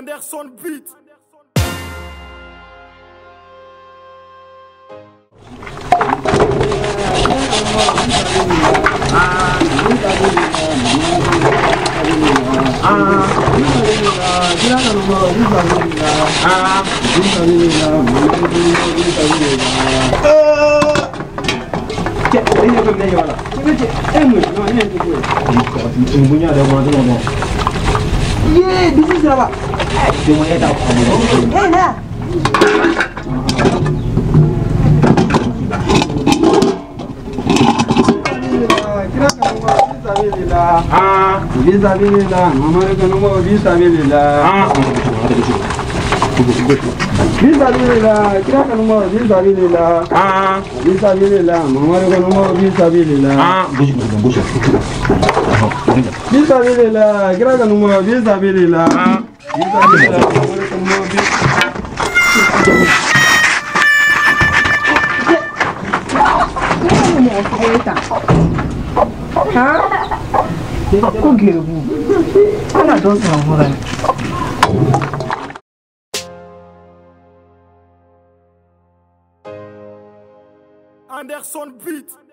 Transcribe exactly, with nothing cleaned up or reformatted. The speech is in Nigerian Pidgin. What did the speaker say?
Anderson Beat. Yeah, this is Rawa. Hey, nah. Ah, visabilillah, mamare ko numo visabilillah. Ah, visabilillah, kira ko numo visabilillah. Ah, visabilillah, mamare ko numo visabilillah. Ah, visabilillah, kira ko numo visabilillah. Ah, visabilillah, mamare ko numo visabilillah. Huh? Okay. I don't know. Anderson Beat.